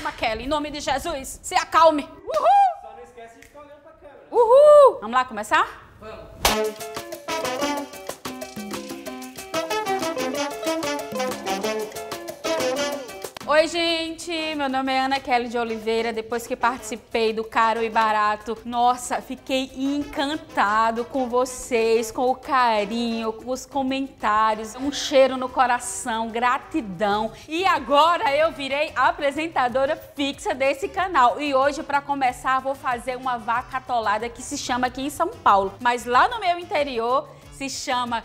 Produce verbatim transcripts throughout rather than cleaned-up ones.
Calma, Kelly, em nome de Jesus, se acalme. Uhul! Só não esquece de ficar olhando pra câmera. Uhul! Vamos lá começar? Vamos. Oi, gente, meu nome é Ana Kelly de Oliveira. Depois que participei do Caro e Barato, nossa, fiquei encantado com vocês, com o carinho, com os comentários, um cheiro no coração, gratidão. E agora eu virei apresentadora fixa desse canal. E hoje, para começar, vou fazer uma vaca atolada que se chama aqui em São Paulo, mas lá no meu interior se chama...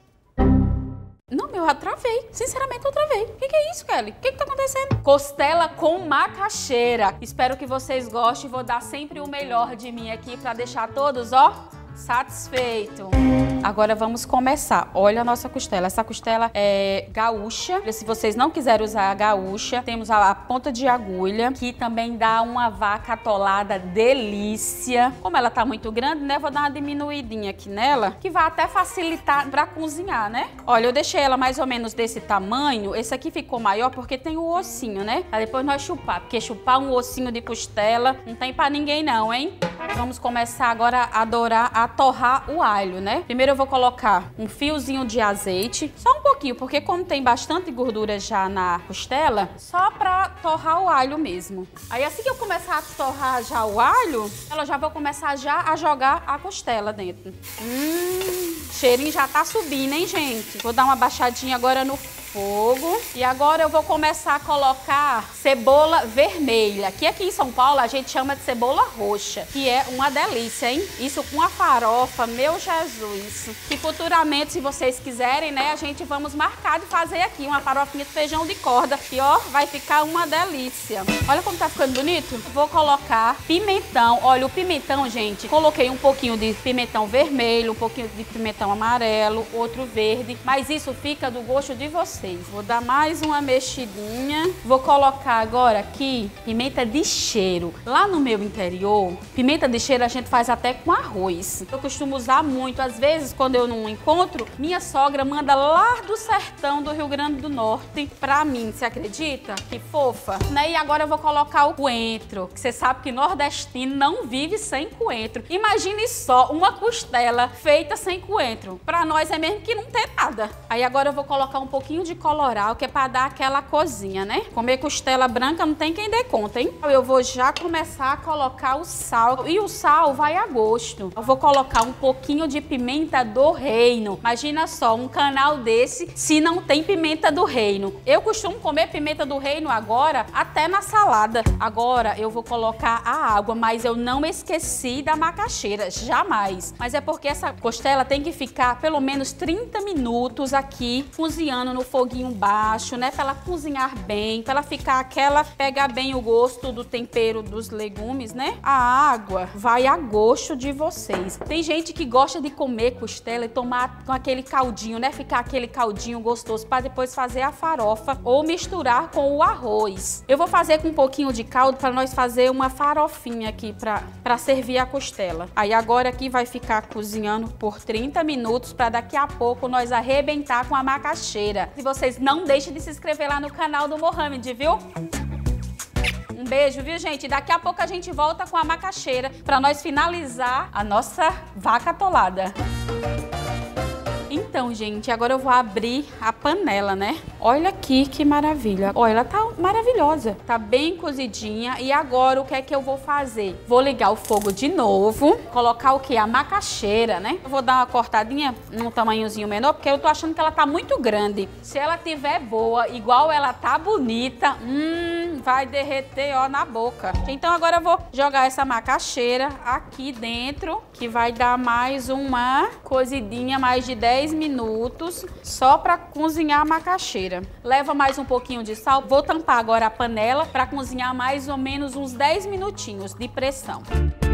Não, meu, eu travei. Sinceramente, eu travei. O que, que é isso, Kelly? O que, que tá acontecendo? Costela com macaxeira. Espero que vocês gostem. Vou dar sempre o melhor de mim aqui pra deixar todos, ó, satisfeitos. Agora vamos começar. Olha a nossa costela. Essa costela é gaúcha. Se vocês não quiserem usar a gaúcha, temos a, a ponta de agulha, que também dá uma vaca atolada delícia. Como ela tá muito grande, né? Vou dar uma diminuidinha aqui nela, que vai até facilitar pra cozinhar, né? Olha, eu deixei ela mais ou menos desse tamanho. Esse aqui ficou maior porque tem o ossinho, né? Pra depois nós chupar. Porque chupar um ossinho de costela não tem pra ninguém não, hein? Vamos começar agora a dourar, a torrar o alho, né? Primeiro eu vou colocar um fiozinho de azeite, só um pouquinho, porque como tem bastante gordura já na costela, só pra torrar o alho mesmo. Aí assim que eu começar a torrar já o alho, eu já vou começar já a jogar a costela dentro. Hum, cheirinho já tá subindo, hein, gente? Vou dar uma baixadinha agora no fogo. E agora eu vou começar a colocar cebola vermelha, que aqui em São Paulo a gente chama de cebola roxa, que é uma delícia, hein? Isso com a farofa, meu Jesus. Que futuramente, se vocês quiserem, né, a gente vamos marcar de fazer aqui uma farofinha de feijão de corda, que ó, vai ficar uma delícia. Olha como tá ficando bonito. Vou colocar pimentão. Olha, o pimentão, gente, coloquei um pouquinho de pimentão vermelho, um pouquinho de pimentão amarelo, outro verde, mas isso fica do gosto de vocês. Vou dar mais uma mexidinha. Vou colocar agora aqui pimenta de cheiro. Lá no meu interior, pimenta de cheiro a gente faz até com arroz. Eu costumo usar muito. Às vezes, quando eu não encontro, minha sogra manda lá do sertão do Rio Grande do Norte pra mim. Você acredita? Que fofa. E agora eu vou colocar o coentro, que você sabe que nordestino não vive sem coentro. Imagine só uma costela feita sem coentro. Pra nós é mesmo que não tem nada. Aí agora eu vou colocar um pouquinho de colorau, que é para dar aquela cozinha, né? Comer costela branca não tem quem dê conta, hein? Eu vou já começar a colocar o sal. E o sal vai a gosto. Eu vou colocar um pouquinho de pimenta do reino. Imagina só, um canal desse, se não tem pimenta do reino. Eu costumo comer pimenta do reino agora até na salada. Agora eu vou colocar a água, mas eu não esqueci da macaxeira, jamais. Mas é porque essa costela tem que ficar pelo menos trinta minutos aqui cozinhando no fogo foguinho baixo, né? Pra ela cozinhar bem, pra ela ficar aquela, pegar bem o gosto do tempero dos legumes, né? A água vai a gosto de vocês. Tem gente que gosta de comer costela e tomar com aquele caldinho, né? Ficar aquele caldinho gostoso pra depois fazer a farofa ou misturar com o arroz. Eu vou fazer com um pouquinho de caldo pra nós fazer uma farofinha aqui pra, pra servir a costela. Aí agora aqui vai ficar cozinhando por trinta minutos pra daqui a pouco nós arrebentar com a macaxeira. Se vocês não deixem de se inscrever lá no canal do Mohamed, viu? Um beijo, viu, gente? Daqui a pouco a gente volta com a macaxeira para nós finalizar a nossa vaca atolada. Então, gente, agora eu vou abrir a panela, né? Olha aqui que maravilha. Olha, ela tá maravilhosa. Tá bem cozidinha. E agora o que é que eu vou fazer? Vou ligar o fogo de novo. Colocar o quê? A macaxeira, né? Eu vou dar uma cortadinha num tamanhozinho menor, porque eu tô achando que ela tá muito grande. Se ela tiver boa, igual ela tá bonita, hum, vai derreter, ó, na boca. Então agora eu vou jogar essa macaxeira aqui dentro, que vai dar mais uma cozidinha, mais de dez minutos, só para cozinhar a macaxeira. Leva mais um pouquinho de sal. Vou tampar agora a panela para cozinhar mais ou menos uns dez minutinhos de pressão.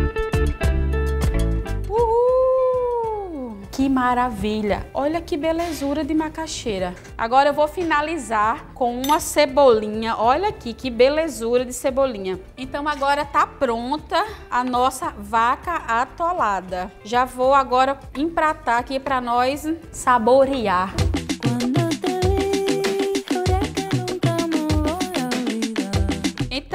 Uhul! Que maravilha! Olha que belezura de macaxeira. Agora eu vou finalizar com uma cebolinha. Olha aqui que belezura de cebolinha. Então agora tá pronta a nossa vaca atolada. Já vou agora empratar aqui para nós saborear.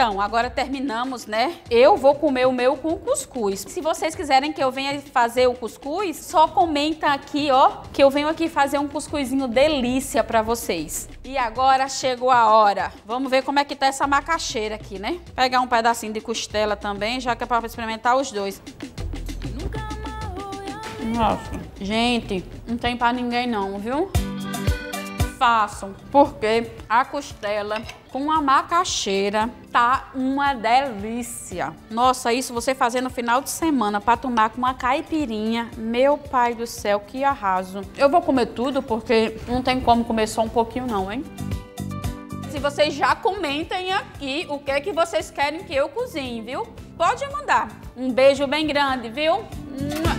Então, agora terminamos, né? Eu vou comer o meu com cuscuz. Se vocês quiserem que eu venha fazer o cuscuz, só comenta aqui, ó, que eu venho aqui fazer um cuscuzinho delícia pra vocês. E agora chegou a hora. Vamos ver como é que tá essa macaxeira aqui, né? Pegar um pedacinho de costela também, já que é pra experimentar os dois. Nossa, gente, não tem pra ninguém não, viu? Façam, porque a costela com a macaxeira tá uma delícia. Nossa, isso você fazer no final de semana para tomar com uma caipirinha, meu pai do céu, que arraso. Eu vou comer tudo porque não tem como comer só um pouquinho não, hein? Se vocês já comentem aqui o que é que vocês querem que eu cozinhe, viu? Pode mandar. Um beijo bem grande, viu?